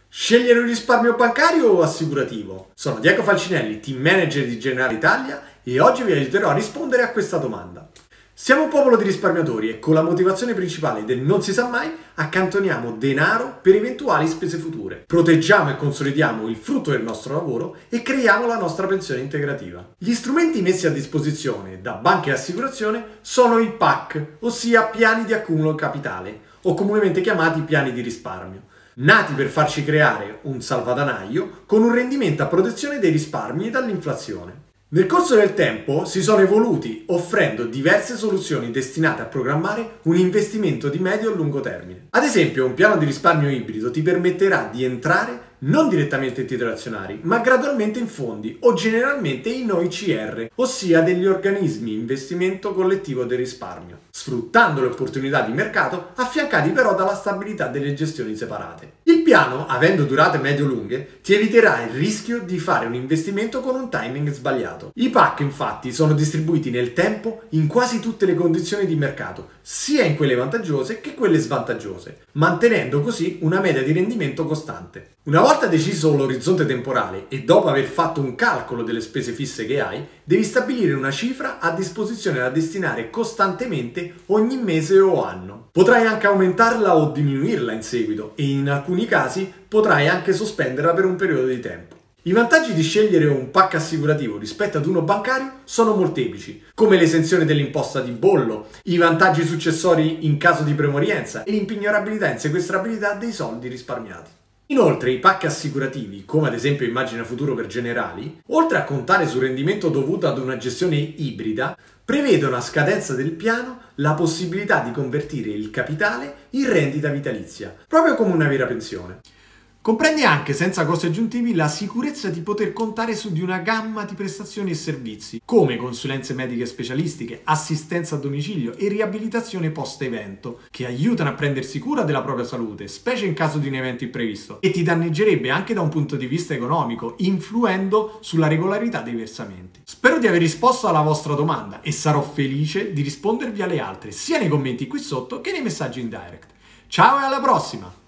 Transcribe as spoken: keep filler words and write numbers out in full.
Scegliere un risparmio bancario o assicurativo? Sono Diego Falcinelli, team manager di Generali Italia e oggi vi aiuterò a rispondere a questa domanda. Siamo un popolo di risparmiatori e con la motivazione principale del non si sa mai accantoniamo denaro per eventuali spese future. Proteggiamo e consolidiamo il frutto del nostro lavoro e creiamo la nostra pensione integrativa. Gli strumenti messi a disposizione da banche e assicurazione sono i P A C, ossia piani di accumulo capitale, o comunemente chiamati piani di risparmio, nati per farci creare un salvadanaio con un rendimento a protezione dei risparmi dall'inflazione. Nel corso del tempo si sono evoluti offrendo diverse soluzioni destinate a programmare un investimento di medio e lungo termine. Ad esempio, un piano di risparmio ibrido ti permetterà di entrare non direttamente in titoli azionari, ma gradualmente in fondi o generalmente in O I C R, ossia degli organismi investimento collettivo del risparmio, sfruttando le opportunità di mercato affiancati però dalla stabilità delle gestioni separate. Il piano, avendo durate medio-lunghe, ti eviterà il rischio di fare un investimento con un timing sbagliato. I P A C infatti sono distribuiti nel tempo in quasi tutte le condizioni di mercato, sia in quelle vantaggiose che quelle svantaggiose, mantenendo così una media di rendimento costante. Una volta deciso l'orizzonte temporale e dopo aver fatto un calcolo delle spese fisse che hai, devi stabilire una cifra a disposizione da destinare costantemente ogni mese o anno. Potrai anche aumentarla o diminuirla in seguito e in alcuni casi potrai anche sospenderla per un periodo di tempo. I vantaggi di scegliere un P A C assicurativo rispetto ad uno bancario sono molteplici, come l'esenzione dell'imposta di bollo, i vantaggi successori in caso di premorienza e l'impignorabilità e insequestrabilità dei soldi risparmiati. Inoltre i P A C assicurativi, come ad esempio Immagina Futuro per Generali, oltre a contare sul rendimento dovuto ad una gestione ibrida, prevedono a scadenza del piano la possibilità di convertire il capitale in rendita vitalizia, proprio come una vera pensione. Comprende anche, senza costi aggiuntivi, la sicurezza di poter contare su di una gamma di prestazioni e servizi, come consulenze mediche specialistiche, assistenza a domicilio e riabilitazione post-evento, che aiutano a prendersi cura della propria salute, specie in caso di un evento imprevisto, e ti danneggerebbe anche da un punto di vista economico, influendo sulla regolarità dei versamenti. Spero di aver risposto alla vostra domanda e sarò felice di rispondervi alle altre, sia nei commenti qui sotto che nei messaggi in direct. Ciao e alla prossima!